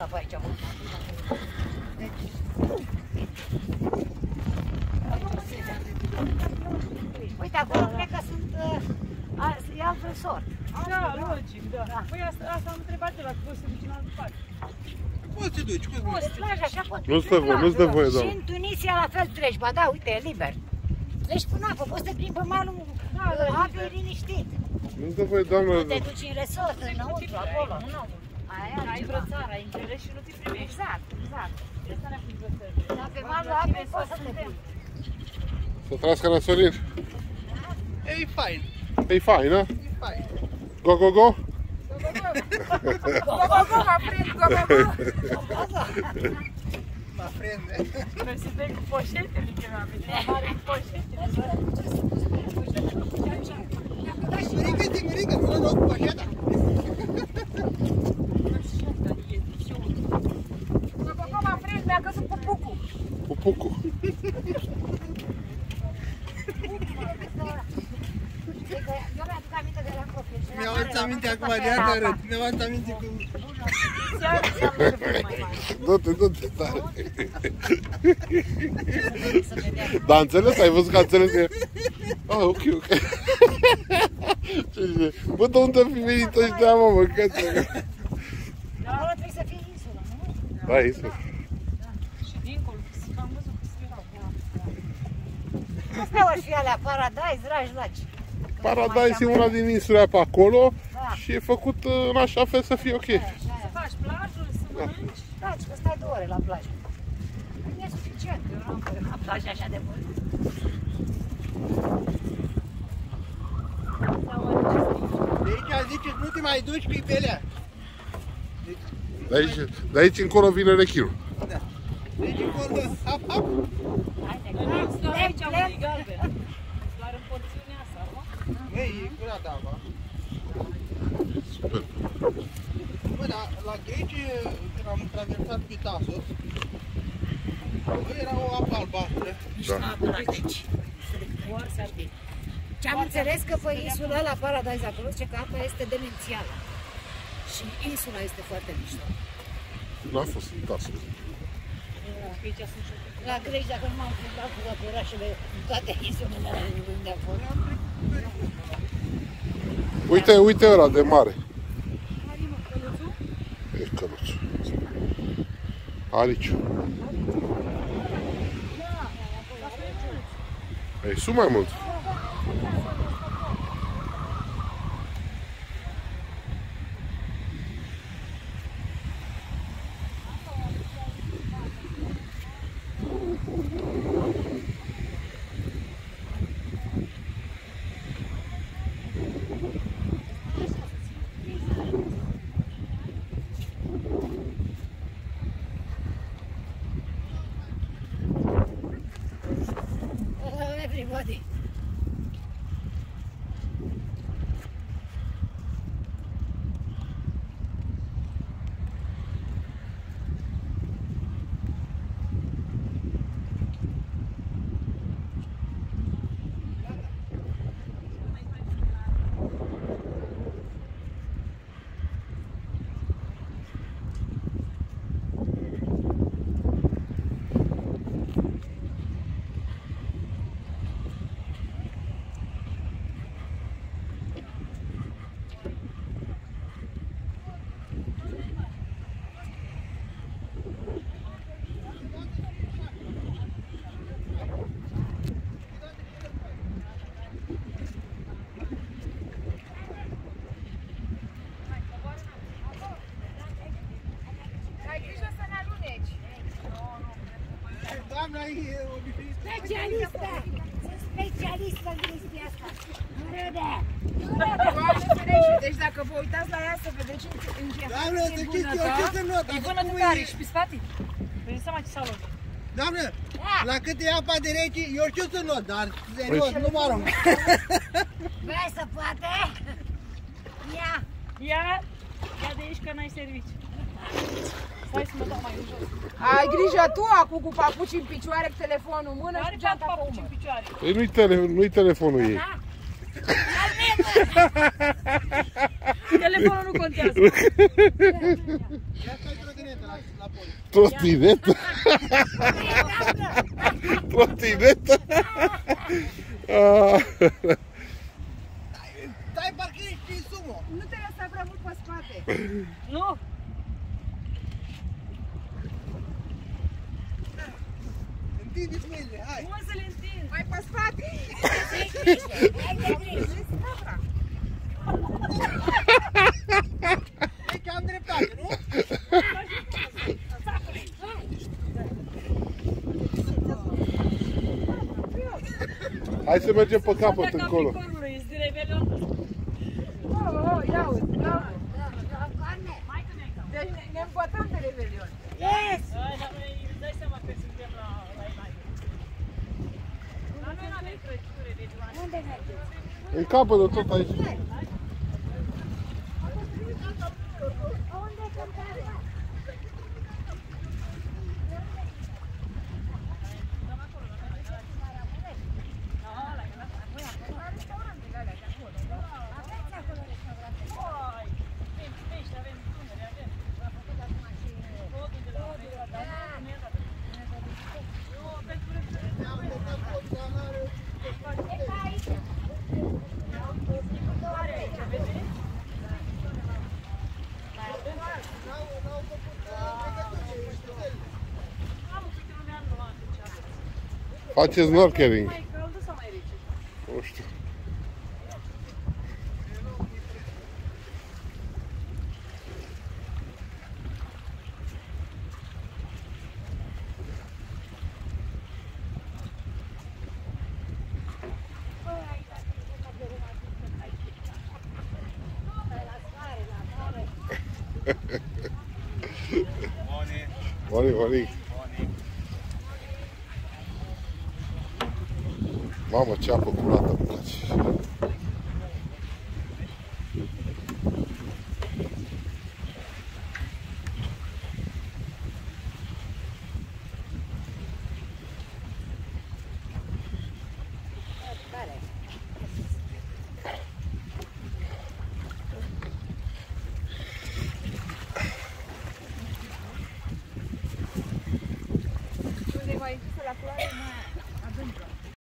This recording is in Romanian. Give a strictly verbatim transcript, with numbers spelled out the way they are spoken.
pe aici. Uite, acolo cred că sunt, uh, e alt resort. Da, logic, da. da. Păi asta, asta am întrebat de la că poți să duci în altă parte. Poți să te duci, cum Poți, plajă, așa poți. Nu-ți dă voie, nu-ți dă voie, da. Și în Tunisia la fel treci, ba da, uite, e liber. Treci până apă, poți să te plimbi pe malul apei liniștit. Nu-ți dă voie, doamnă. Nu te duci în resort, înăuntru, acolo. Ai vreo țară, ai interes și nu ți primești. Exact, exact. Asta ne-a fost vreo Dar pe malul apei poți să te plimbi. Să trăiască Nasorin. E fain. E fain, da? E fain. Go, go, go? Go, go, go, mă prind, go, go, go. Mă prinde. Noi suntem cu poșetele, că mi-am venit la mare cu poșetele. Mirică-te, mirică, nu l-am cu poșeta. Go, go, go, mă prind, mi-a căzut pupucul. Pupucul. Eu mi-aduc aminte de la copil. Mi-au adus aminte acum de ea că arăt. Mi-au adus aminte cu... Du-te, du-te, tare. Dar înțeles? Ai văzut că a înțeles că... Ah, ok, ok. Ce zice? Bă, de unde fi venit ăștia, mă, mâncați-o? Acolo trebuie să fie insulă, nu? Da, insulă. Și dincolo, am văzut că se erau. Astea ori fi alea, Paradise, Rajlaci. Paradise e una din insulele pe acolo Da. și e făcut în așa fel să fie ok. Să faci plajul, să mănânci. Da, și că stai două ore la plajă. Nu e suficient, eu nu am fost la plajă așa de mult. De aici ziceți, nu te mai duci cu ibelea. De aici, de aici încolo vine rechinul. Da. De aici încolo, hap, hap. Haide, Stă aici, plec, am plec. unii galben. Doar în porțiunea asta, nu? Băi, e curată apa. Bă, dar la Greci, când am traversat Pitasos, bă, era o apă albastră. Da. Ce am înțeles că pe insula la Paradise acolo, zice că apa este demențială. Și insula este foarte mișto. N-a fost în tasă. La Greci, dacă nu m-am filmat cu toate orașele, toate insulele de acolo. Uite, uite ăla de mare. E căluțul. Ariciu. Ei, sunt mai mult. Everybody. Doamna, e obișnuită. Specialistă! Sunt specialistă în chestia asta. Nu râde! Deci dacă vă uitați la ea să vedeți în ce Doamnă, să știți, eu ce să not? e bună de tare și pe spate. Vezi seama ce salon. Doamnă, la cât e apa de rece, eu știu să not, dar serios, nu mă arunc. Băi, să poate? Ia! Ia, ia de aici că n-ai serviciu. Stai să mă dau mai în jos. Ai grijă tu acum cu papuci în picioare, cu telefonul în mână Are și geanta pe papuci în umăr. picioare. Ei, nu-i tele, nu-i telefonul ei. Telefonul nu contează. Ia stai, grădinete, la la poli. Trotinetă? Trotinetă? Stai, parcă ești în sumo. Nu te lăsa prea mult pe spate. Nu! Întindeți mâinile, hai. Cum să le întind? Mai pe spate. E că am dreptate, nu? Hai să mergem pe capăt Soarta încolo. Capricornului, ești de Revelion. Oh, oh, ia uite, ia uite. Mai că ne-ai cam. Deci ne, ne împătăm de Revelion. Yes! Hai, dar noi îți dai seama că suntem la la Ivai. La noi nu avem Crăciun, Revelion. Unde mergeți? În capăt tot aici. Faceți snorkeling. Mai caldă sau mai rece? Nu știu. Morning, morning. Mamă, ce apă curată îmi place.